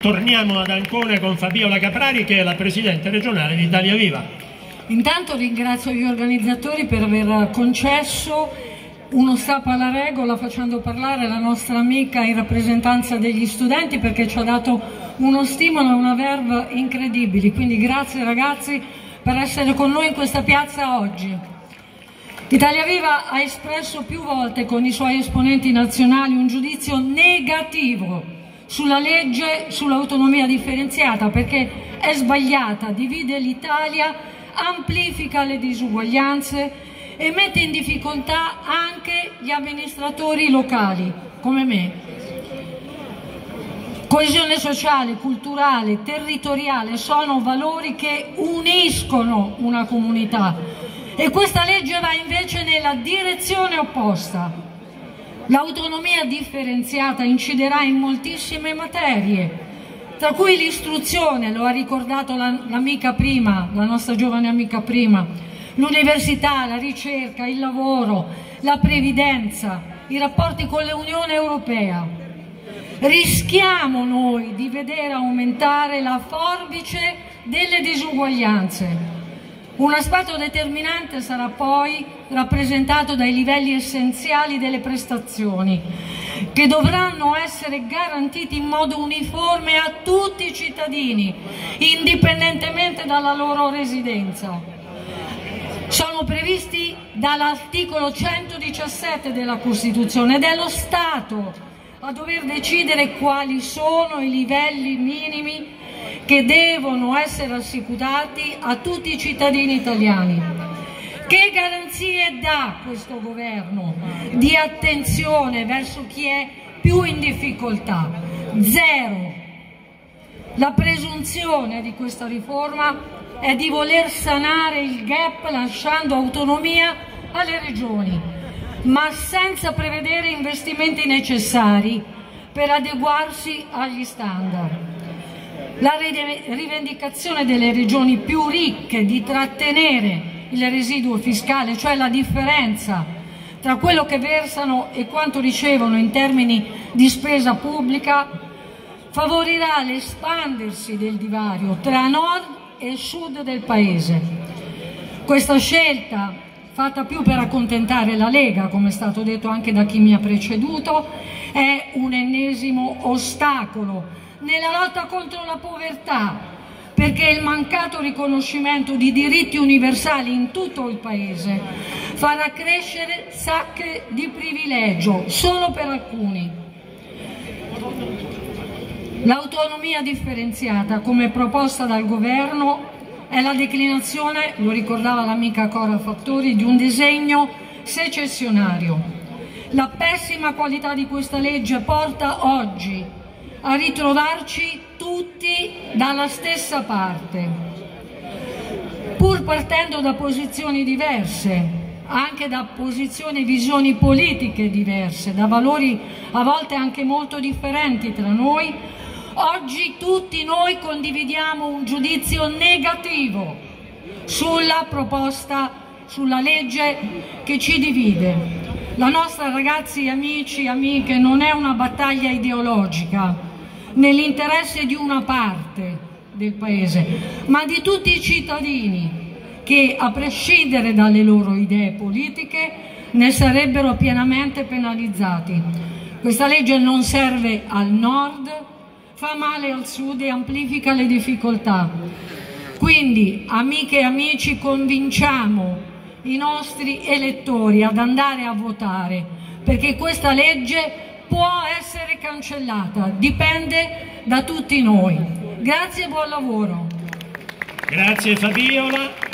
Torniamo ad Ancona con Fabiola Caprari, che è la presidente regionale di Italia Viva. Intanto ringrazio gli organizzatori per aver concesso uno strappo alla regola facendo parlare la nostra amica in rappresentanza degli studenti, perché ci ha dato uno stimolo e una verve incredibili. Quindi grazie ragazzi per essere con noi in questa piazza oggi. Italia Viva ha espresso più volte con i suoi esponenti nazionali un giudizio negativo sulla legge sull'autonomia differenziata, perché è sbagliata, divide l'Italia, amplifica le disuguaglianze e mette in difficoltà anche gli amministratori locali come me. Coesione sociale, culturale, territoriale sono valori che uniscono una comunità e questa legge va invece nella direzione opposta. L'autonomia differenziata inciderà in moltissime materie, tra cui l'istruzione, lo ha ricordato l'amica prima, la nostra giovane amica prima, l'università, la ricerca, il lavoro, la previdenza, i rapporti con l'Unione Europea. Rischiamo noi di vedere aumentare la forbice delle disuguaglianze. Un aspetto determinante sarà poi rappresentato dai livelli essenziali delle prestazioni, che dovranno essere garantiti in modo uniforme a tutti i cittadini, indipendentemente dalla loro residenza. Sono previsti dall'articolo 117 della Costituzione ed è lo Stato a dover decidere quali sono i livelli minimi che devono essere assicurati a tutti i cittadini italiani. Che garanzie dà questo governo di attenzione verso chi è più in difficoltà? Zero. La presunzione di questa riforma è di voler sanare il gap lasciando autonomia alle regioni, ma senza prevedere investimenti necessari per adeguarsi agli standard. La rivendicazione delle regioni più ricche di trattenere il residuo fiscale, cioè la differenza tra quello che versano e quanto ricevono in termini di spesa pubblica, favorirà l'espandersi del divario tra nord e sud del Paese. Questa scelta, fatta più per accontentare la Lega, come è stato detto anche da chi mi ha preceduto, è un ennesimo ostacolo nella lotta contro la povertà, perché il mancato riconoscimento di diritti universali in tutto il Paese farà crescere sacche di privilegio solo per alcuni. L'autonomia differenziata, come proposta dal Governo, è la declinazione, lo ricordava l'amica Cora Fattori, di un disegno secessionario. La pessima qualità di questa legge porta oggi a ritrovarci tutti dalla stessa parte, pur partendo da posizioni diverse, anche da posizioni e visioni politiche diverse, da valori a volte anche molto differenti tra noi. Oggi tutti noi condividiamo un giudizio negativo sulla proposta, sulla legge che ci divide. La nostra, ragazzi, amici e amiche, non è una battaglia ideologica nell'interesse di una parte del Paese, ma di tutti i cittadini che, a prescindere dalle loro idee politiche, ne sarebbero pienamente penalizzati. Questa legge non serve al nord, fa male al sud e amplifica le difficoltà. Quindi, amiche e amici, convinciamo i nostri elettori ad andare a votare, perché questa legge può essere cancellata, dipende da tutti noi. Grazie e buon lavoro. Grazie Fabiola.